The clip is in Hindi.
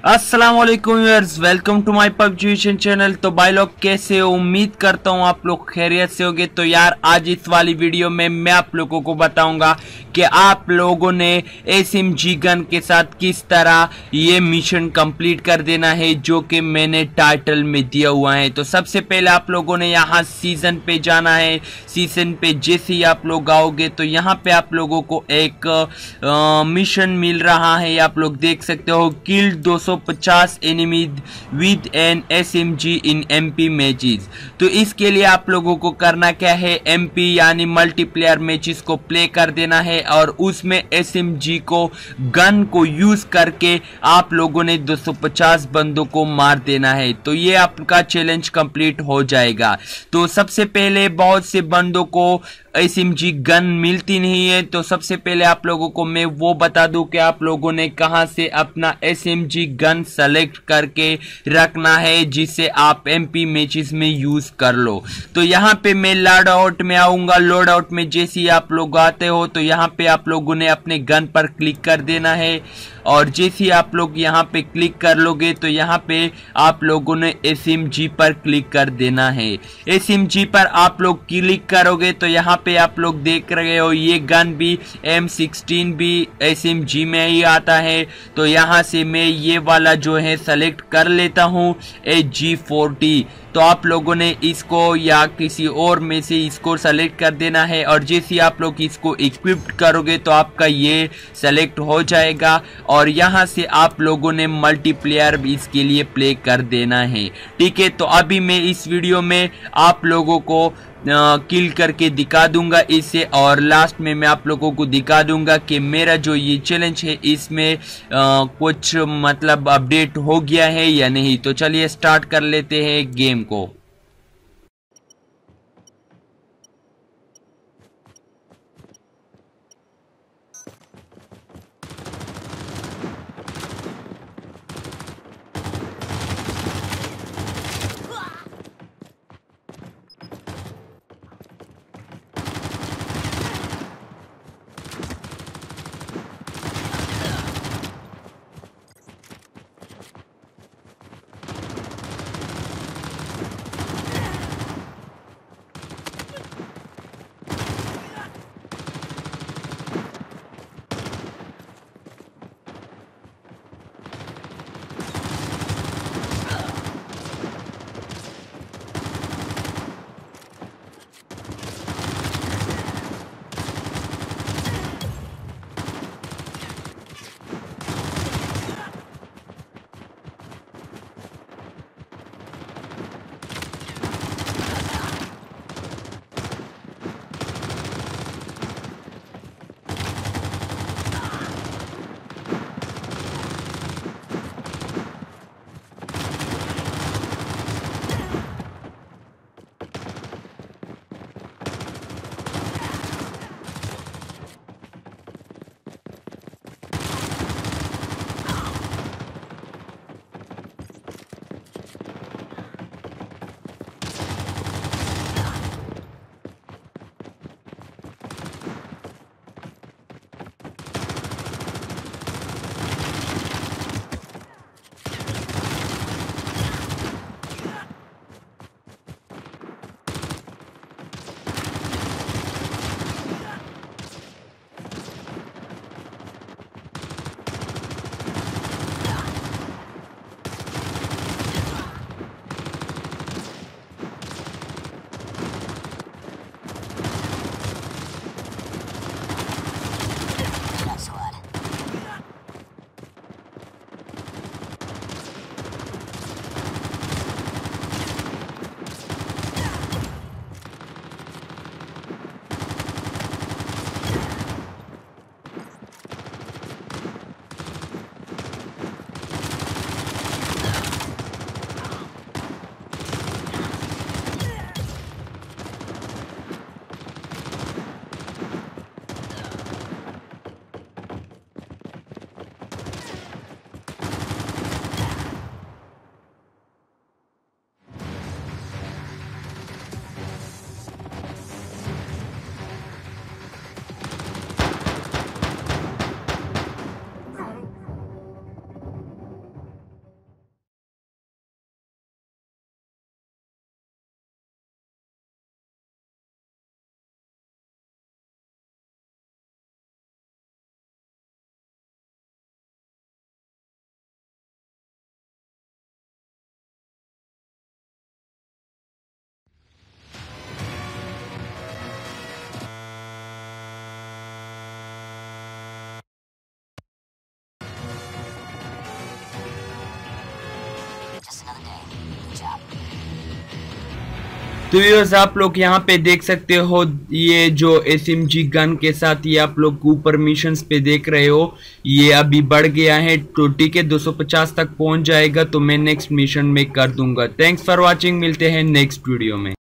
अस्सलाम वालेकुम viewers, welcome to my PUBG vision channel. तो भाई लोग कैसे हो? उम्मीद करता हूँ आप लोग खैरियत से होगे। तो यार आज इस वाली वीडियो में मैं आप लोगों को बताऊंगा कि आप लोगों ने एसएमजी गन के साथ किस तरह ये मिशन कंप्लीट कर देना है जो कि मैंने टाइटल में दिया हुआ है। तो सबसे पहले आप लोगों ने यहाँ सीजन पे जाना है। सीजन पे जैसे ही आप लोग आओगे तो यहाँ पे आप लोगों को एक मिशन मिल रहा है। आप लोग देख सकते हो, killed 250 enemy with an SMG in MP matches. तो इसके लिए आप लोगों को करना क्या है, एमपी यानी मल्टीप्लेयर मैचेस को प्ले कर देना है और उसमें एसएमजी को गन को यूज करके आप लोगों ने 250 बंदों को मार देना है। तो ये आपका चैलेंज कंप्लीट हो जाएगा। तो सबसे पहले बहुत से बंदों को एसएमजी गन मिलती नहीं है। तो सबसे पहले आप लोगों को मैं वो बता दूं कि आप लोगों ने कहां से अपना एसएमजी गन सेलेक्ट करके रखना है जिसे आप एमपी मैचेस में यूज कर लो। तो यहाँ पे मैं लोड आउट में आऊंगा। लोड आउट में जैसे ही आप लोग आते हो तो यहाँ पे आप लोगों ने अपने गन पर क्लिक कर देना है और जैसे ही आप लोग यहाँ पे क्लिक कर लोगे तो यहाँ पे आप लोगों ने एसएमजी पर क्लिक कर देना है। एसएमजी पर आप लोग क्लिक करोगे तो यहाँ पे आप लोग देख रहे हो ये गन भी M16 भी एसएमजी में ही आता है। तो यहाँ से मैं ये वाला जो है सेलेक्ट कर लेता हूँ HG40। तो आप लोगों ने इसको या किसी और में से इसको सेलेक्ट कर देना है और जैसे आप लोग इसको इक्विप्ड करोगे तो आपका ये सेलेक्ट हो जाएगा और यहाँ से आप लोगों ने मल्टीप्लेयर इसके लिए प्ले कर देना है। ठीक है, तो अभी मैं इस वीडियो में आप लोगों को किल करके दिखा दूंगा इसे और लास्ट में मैं आप लोगों को दिखा दूंगा कि मेरा जो ये चैलेंज है इसमें कुछ मतलब अपडेट हो गया है या नहीं। तो चलिए स्टार्ट कर लेते हैं गेम को। तो व्यूअर्स आप लोग यहाँ पे देख सकते हो ये जो SMG गन के साथ ये आप लोग ऊपर मिशंस पे देख रहे हो ये अभी बढ़ गया है। तो ठीक है 250 तक पहुंच जाएगा तो मैं नेक्स्ट मिशन में कर दूंगा। थैंक्स फॉर वॉचिंग, मिलते हैं नेक्स्ट वीडियो में।